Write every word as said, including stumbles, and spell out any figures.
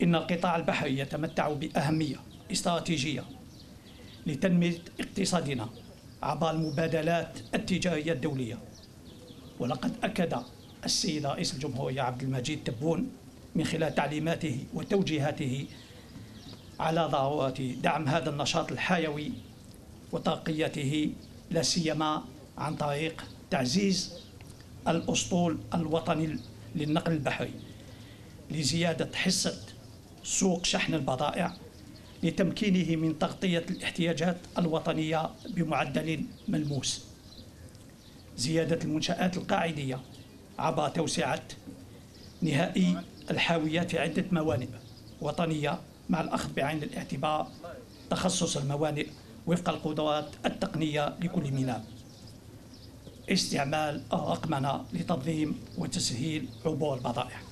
إن القطاع البحري يتمتع بأهمية استراتيجية لتنمية اقتصادنا عبر المبادلات التجارية الدولية. ولقد أكد السيد رئيس الجمهورية عبد المجيد تبون من خلال تعليماته وتوجيهاته على ضرورة دعم هذا النشاط الحيوي وترقيته، لا سيما عن طريق تعزيز الأسطول الوطني للنقل البحري لزيادة حصة سوق شحن البضائع لتمكينه من تغطية الاحتياجات الوطنية بمعدل ملموس، زيادة المنشآت القاعدية عبر توسعة نهائي الحاويات في عدة موانئ وطنية مع الأخذ بعين الاعتبار تخصص الموانئ وفق القدرات التقنية لكل ميناء، استعمال الرقمنة لتنظيم وتسهيل عبور البضائع.